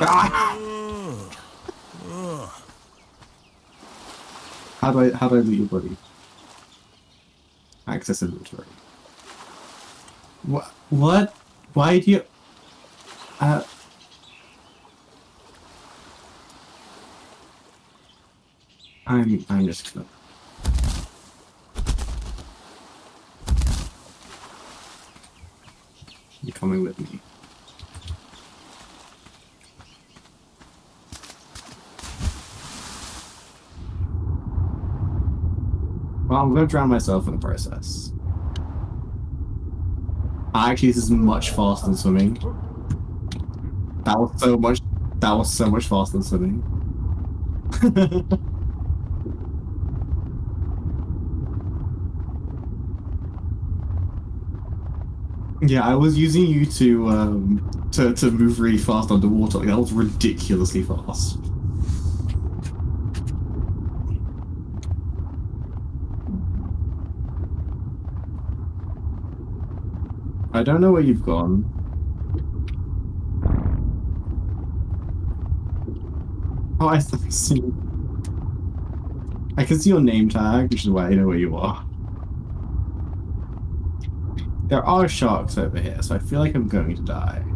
Ah! How do I loot your body? Access inventory. What? What? Why do you? Uh. I'm just gonna. You're coming with me. Well, I'm gonna drown myself in the process. Actually, this is much faster than swimming. That was so much. That was so much faster than swimming. Yeah, I was using you to move really fast underwater. Like, that was ridiculously fast. I don't know where you've gone. Oh, I see. I can see your name tag, which is why I know where you are. There are sharks over here, so I feel like I'm going to die.